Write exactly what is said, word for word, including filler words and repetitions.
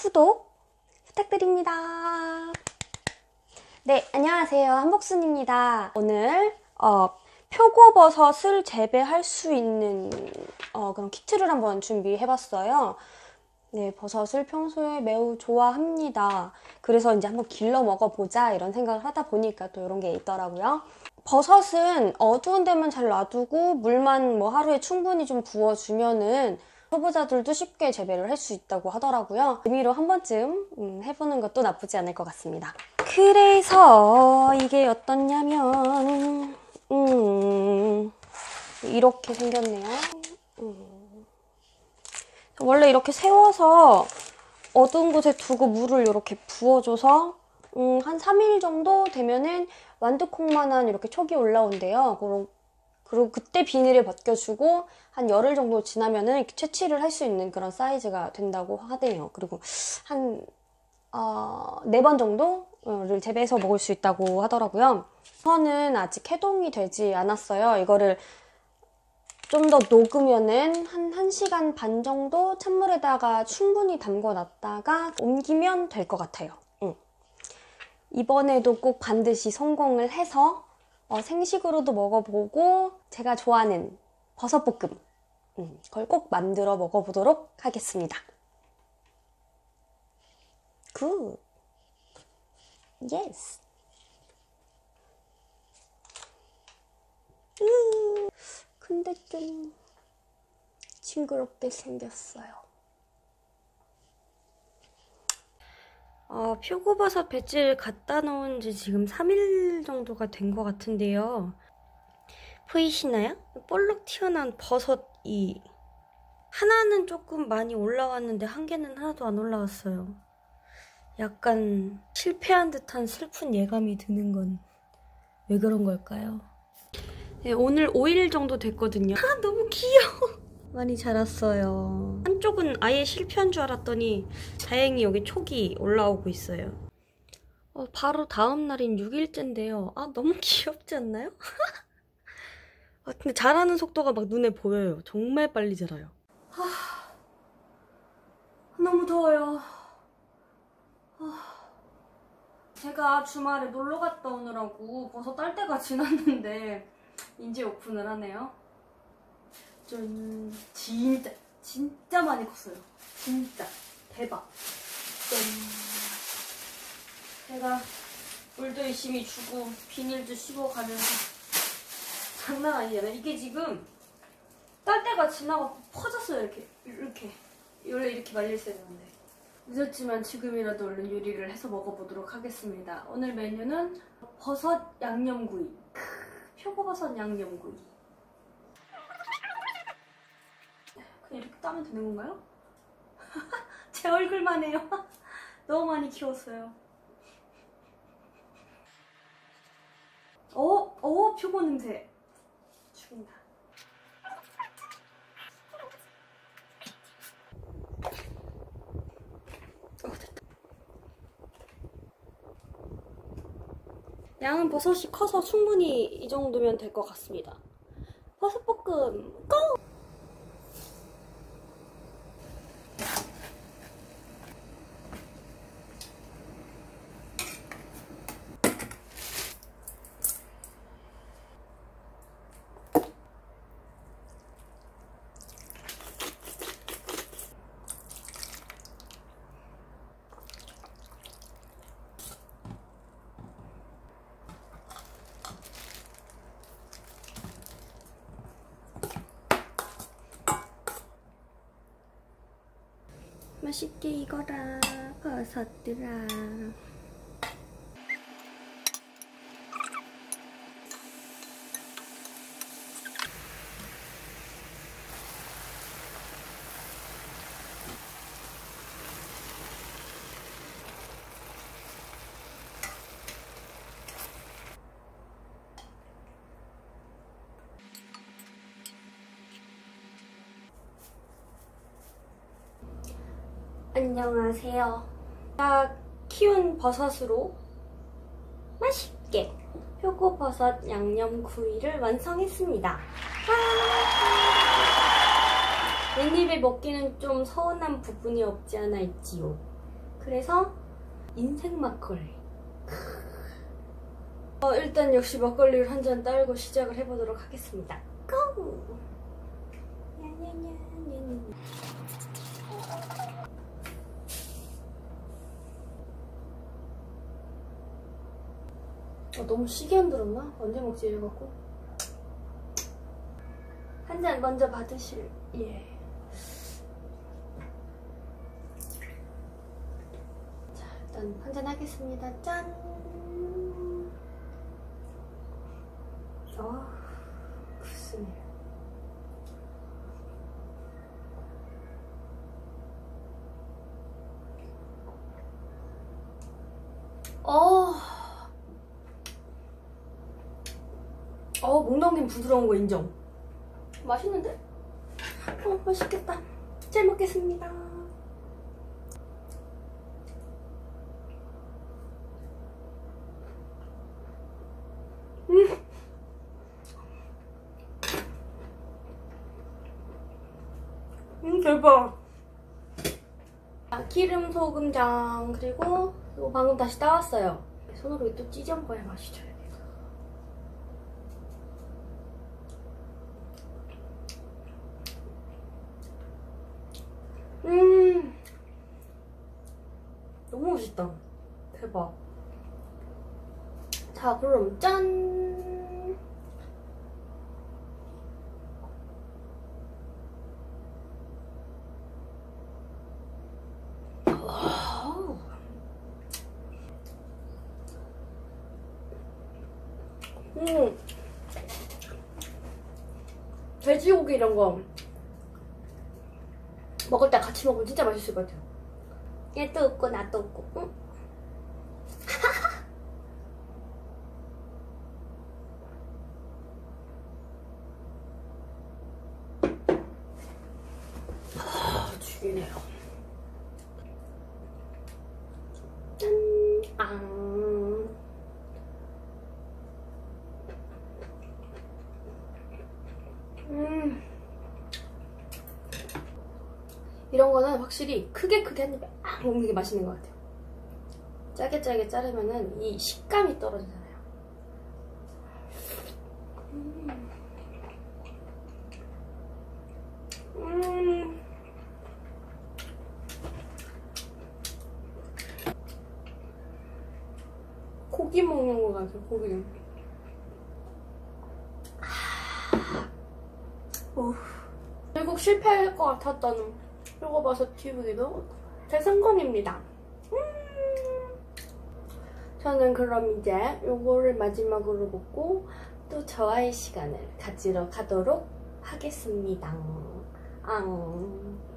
구독 부탁드립니다. 네, 안녕하세요. 한복순입니다. 오늘 어, 표고버섯을 재배할 수 있는 어, 그런 키트를 한번 준비해봤어요. 네, 버섯을 평소에 매우 좋아합니다. 그래서 이제 한번 길러 먹어보자 이런 생각을 하다 보니까 또 이런 게 있더라고요. 버섯은 어두운 데만 잘 놔두고 물만 뭐 하루에 충분히 좀 부어주면은 초보자들도 쉽게 재배를 할 수 있다고 하더라고요. 재미로 한 번쯤 음, 해보는 것도 나쁘지 않을 것 같습니다. 그래서 이게 어떻냐면 음, 이렇게 생겼네요. 음. 원래 이렇게 세워서 어두운 곳에 두고 물을 이렇게 부어줘서 음, 한 삼 일 정도 되면은 완두콩만한 이렇게 촉이 올라온대요. 그리고, 그리고 그때 비닐을 벗겨주고 한 열흘 정도 지나면은 채취를 할 수 있는 그런 사이즈가 된다고 하대요. 그리고 한 어, 네 번 정도를 재배해서 먹을 수 있다고 하더라고요. 저는 아직 해동이 되지 않았어요. 이거를 좀 더 녹으면은 한 1시간 반 정도 찬물에다가 충분히 담궈놨다가 옮기면 될 것 같아요. 응. 이번에도 꼭 반드시 성공을 해서 어, 생식으로도 먹어보고 제가 좋아하는 버섯볶음 음, 그걸 꼭 만들어 먹어보도록 하겠습니다. 굿! 예스! 음, 근데 좀 징그럽게 생겼어요. 어, 표고버섯 배지를 갖다 놓은 지 지금 삼 일 정도가 된 것 같은데요. 보이시나요? 볼록 튀어나온 버섯이 하나는 조금 많이 올라왔는데 한 개는 하나도 안 올라왔어요. 약간 실패한 듯한 슬픈 예감이 드는 건 왜 그런 걸까요? 네, 오늘 오 일 정도 됐거든요. 아, 너무 귀여워. 많이 자랐어요. 한쪽은 아예 실패한 줄 알았더니 다행히 여기 촉이 올라오고 있어요. 어, 바로 다음 날인 육 일째인데요. 아, 너무 귀엽지 않나요? 아, 근데 자라는 속도가 막 눈에 보여요. 정말 빨리 자라요. 하... 너무 더워요. 하... 제가 주말에 놀러 갔다 오느라고 버섯 딸 때가 지났는데 이제 오픈을 하네요. 짠. 진짜 진짜 많이 컸어요. 진짜 대박. 짠. 제가 물도 열심히 주고 비닐도 씹어가면서 장난 아니잖아요. 이게 지금 딸 때가 지나고 퍼졌어요. 이렇게 이렇게 원래 이렇게 말려있어야 되는데 늦었지만 지금이라도 얼른 요리를 해서 먹어보도록 하겠습니다. 오늘 메뉴는 버섯 양념구이. 크, 표고버섯 양념구이. 그냥 이렇게 따면 되는 건가요? 제 얼굴만 해요. 너무 많이 키웠어요. 어? 어? 표고 냄새. 죽인다. 어, 됐다. 양은 버섯이 커서 충분히 이 정도면 될 것 같습니다. 버섯볶음 고! 맛있게 익어라 버섯들아. 안녕하세요. 제가 키운 버섯으로 맛있게 표고버섯 양념구이를 완성했습니다. 웬입에 먹기는 좀 서운한 부분이 없지 않아 있지요. 그래서 인생 막걸리. 어, 일단 역시 막걸리를 한 잔 따르고 시작을 해보도록 하겠습니다. 고! 어, 너무 시계 안 들었나? 언제 먹지 이래갖고. 한 잔 먼저 받으실. 예. 자, 일단 한 잔 하겠습니다. 짠. 어, 굿스멜. 어. 어, 목 넘김 부드러운 거 인정. 맛있는데? 어, 맛있겠다. 잘 먹겠습니다. 음. 음, 대박. 기름 소금장, 그리고 이거 방금 다시 따왔어요. 손으로 또 찢어 먹어야 맛있죠. 음, 너무 맛있다. 대박. 자, 그럼 짠. 와우. 음, 돼지고기 이런 거 먹을 때 같이 먹으면 진짜 맛있을 것 같아요. 얘도 웃고 나도 웃고. 응? 아, 죽이네요. 짠. 앙. 음. 이런 거는 확실히 크게 크게 한 입에 아 먹는 게 맛있는 것 같아요. 짜게 짜게 자르면은 이 식감이 떨어지잖아요. 음. 음. 고기 먹는 것 같아요, 고기. 오. 결국 실패할 것 같았던 표고버섯 튀김도 대성공입니다. 음. 저는 그럼 이제 요거를 마지막으로 먹고 또 저와의 시간을 가지러 가도록 하겠습니다. 앙.